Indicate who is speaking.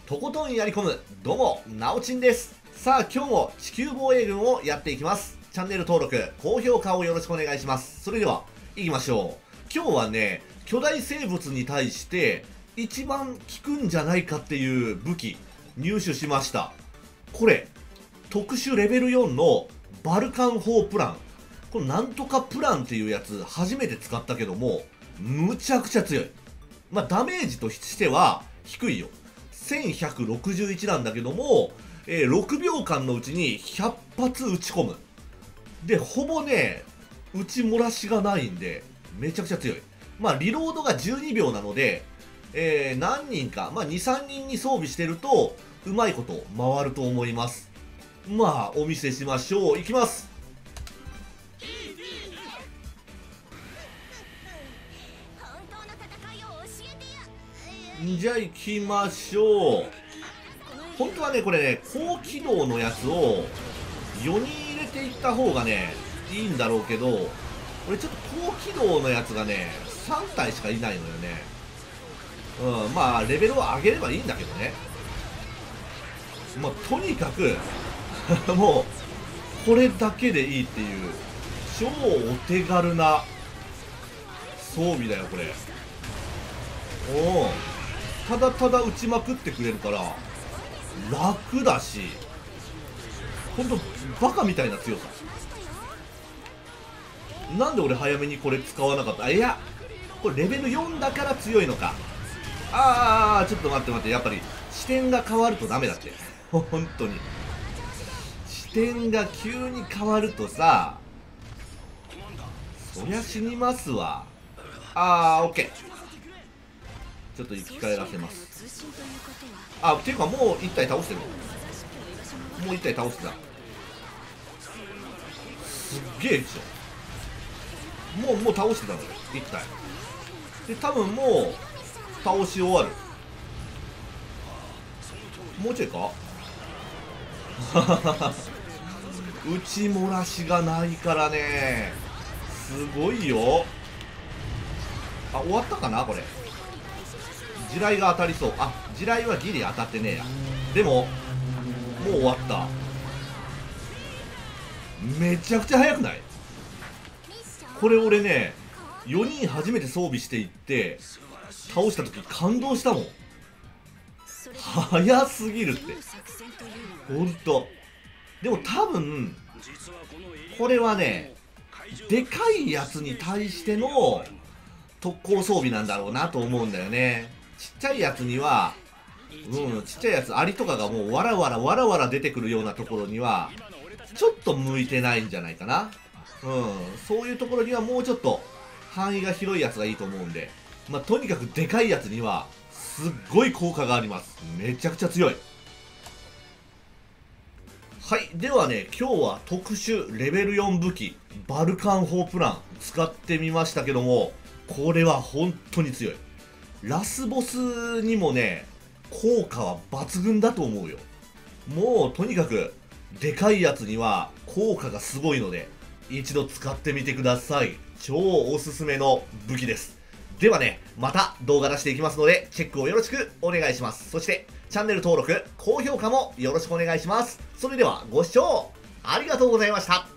Speaker 1: とことんやり込む、どうも、なおちんです。さあ、今日も地球防衛軍をやっていきます。チャンネル登録、高評価をよろしくお願いします。それでは、行きましょう。今日はね、巨大生物に対して、一番効くんじゃないかっていう武器、入手しました。これ、特殊レベル4のバルカン砲プラン。このなんとかプランっていうやつ、初めて使ったけども、むちゃくちゃ強い。まあ、ダメージとしては低いよ。1161なんだけども、6秒間のうちに100発撃ち込む。で、ほぼね、撃ち漏らしがないんで、めちゃくちゃ強い。まあ、リロードが12秒なので、何人か、まあ、2、3人に装備してると、うまいこと回ると思います。まあ、お見せしましょう。いきます。じゃあ行きましょう。本当はね、これね、高機動のやつを4人入れていった方がね、いいんだろうけど、俺ちょっと高機動のやつがね、3体しかいないのよね。まあ、レベルを上げればいいんだけどね。まあ、とにかく、もう、これだけでいいっていう、超お手軽な装備だよ、これ。ただただ打ちまくってくれるから楽だし、ほんとバカみたいな強さ。なんで俺早めにこれ使わなかった。いや、これレベル4だから強いのか。ちょっと待って、やっぱり視点が変わるとダメだって。本当に視点が急に変わるとさ、そりゃ死にますわ。オッケー。ちょっと生き返らせます。っていうかもう1体倒してる。もう1体倒してた。すっげえでしょ。もう倒してたのよ、1体。で、多分もう倒し終わる。もうちょいか打ち漏らしがないからね、すごいよ。終わったかなこれ。地雷が当たりそう。地雷はギリ当たってねえや。でももう終わった。めちゃくちゃ速くない？これ俺ね、4人初めて装備していって倒した時感動したもん。速すぎるって。ほんと。でも多分これはね、でかいやつに対しての特攻装備なんだろうなと思うんだよね。ちっちゃいやつには、ちっちゃいやつ、アリとかがもうわらわら出てくるようなところには、ちょっと向いてないんじゃないかな。そういうところにはもうちょっと範囲が広いやつがいいと思うんで、まあ、とにかくでかいやつには、すっごい効果があります。めちゃくちゃ強い。はい。ではね、今日は特殊レベル4武器、バルカン砲プラン、使ってみましたけども、これは本当に強い。ラスボスにもね、効果は抜群だと思うよ。もうとにかくでかいやつには効果がすごいので、一度使ってみてください。超おすすめの武器です。ではね、また動画出していきますので、チェックをよろしくお願いします。そしてチャンネル登録、高評価もよろしくお願いします。それではご視聴ありがとうございました。